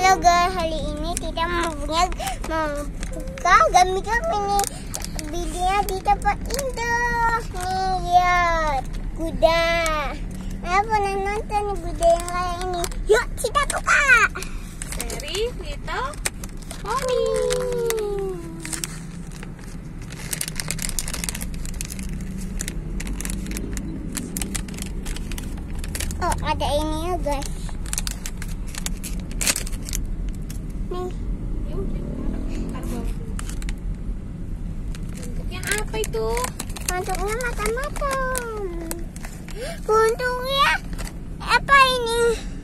Halo guys, hari ini kita membuka gambar ini videonya di tempat indah. Nih lihat kuda. Saya pernah nonton nih kuda yang lain ini. Yuk kita buka. Dari Little Pony. Oh ada ini ya guys. Nih. Ya udah, taruh bawah dulu. Bentuknya apa itu? Bentuknya macam-macam. Bentuknya apa ini?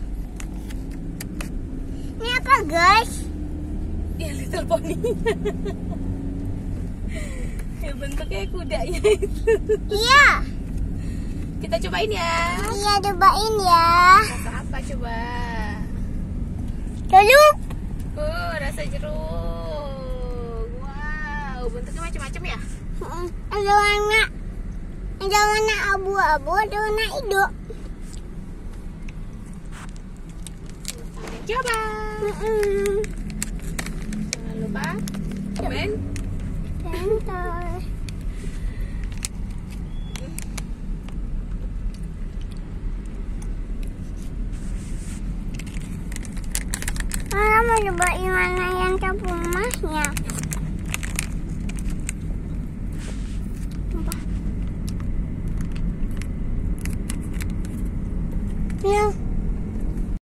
Ini apa guys? Ya Little Pony. Ya bentuknya kudanya itu. Iya. Kita cobain ya. Iya cobain ya. Rasa apa coba? Jeruk. Rasa jeruk. Wow, bentuknya macam-macam ya? Ada warna abu-abu, ada warna hijau. Coba. Jangan lupa komen. Bentar. Mau cobain mana yang campur emasnya. Ya.